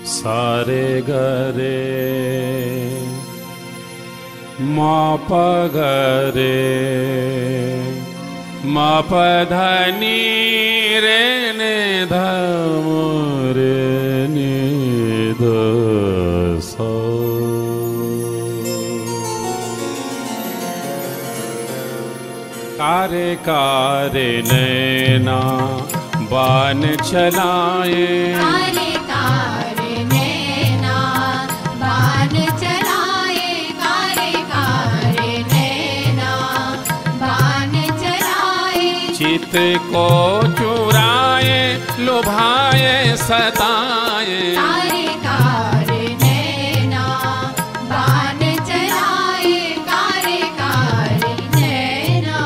सारे गरे मा प गरे मा प धनी रे ने ध रे नि ध सा। कारे कारे नैना बान चलाए, कारे कारे नैना बान चलाए, कारे कारे नैना बान चलाए। चित को चुराए लुभाए सताए, कारे कारे नैना बान चलाए, कारे कारे नैना।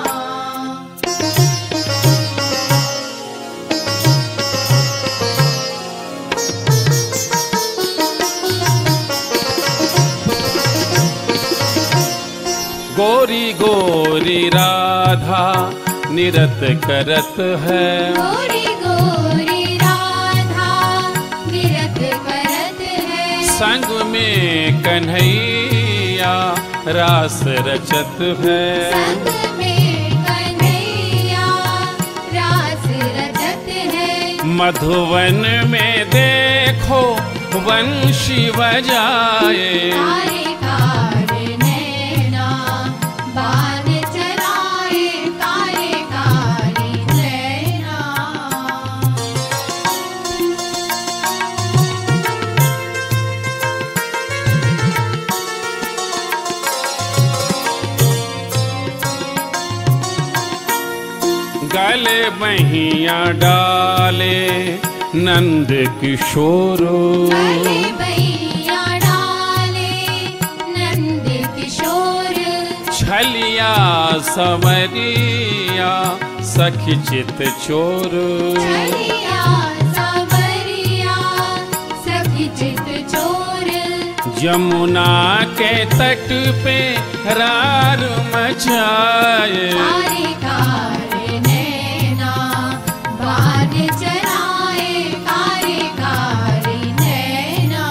गोरी गोरी राधा निरत करत है, गोरी गोरी राधा निरत करत है। संग में कन्हैया रास रचत है, संग में कन्हैया रास रचत है। मधुवन में देखो वंशी बजाए, कारे कारे नैना बान चलाए, कारे कारे नैना। गले महिया डाले नंद किशोर, गले बैया डाले नंद किशोर। छलिया सवरिया सखी चित चोर, छलिया सावरिया सखी चित चोर। यमुना के तट पे रार मचाए, कारे कारे नैना बान चलाए, कारे कारे नैना।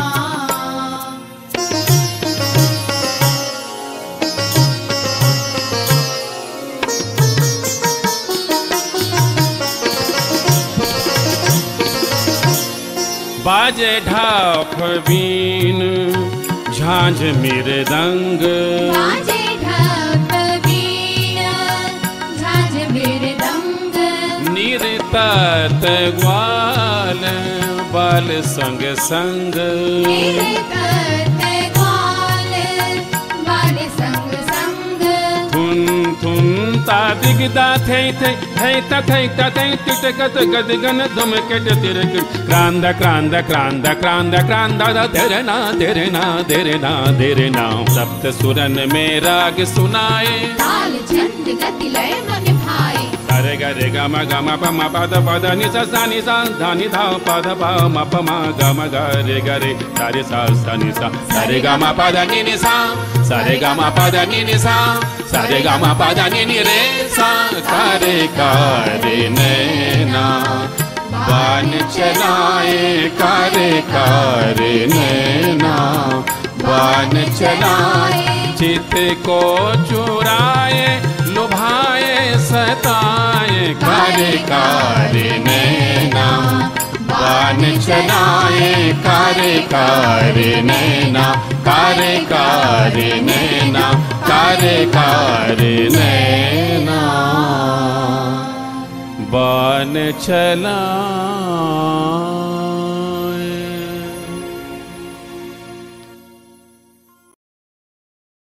बाजे ढाफ बीन झांझ मृदंग, बाजे ढप बीन झांझ मृदंग। निरतात ग्वाल बाल संग संग, निरतत ग्वाल बाल संग संग। थुन थुन ता दिगदा थे थे थे ता थे ता थे टिट कत गद गन धम कट तिरक क्रांदा क्रांदा क्रांदा क्रांदा क्रांदा दा तेरे ना तेरे ना तेरे ना तेरे ना। सप्त सुरन में राग सुनाए, ताल छंद गति लय मन भाए। रे ग रे ग म ग म प म प द प द नि सा सा नि सा धा नि धा प ध प म प म ग म ग रे ग रे सा रे सा सा नि सा सा रे ग म प द नि नि सा सा रे ग म प द नि नि सा सा रे ग म प द नि नि रे सा। कारे कारे नैना बान चलाए, कारे कारे नैना बान चलाए। चित को चुराए लुभाए सताए, कारे कारे नैना बान चलाए, कारे कारे नैना कारे कारे नैना कारे कारे नैना। बान चला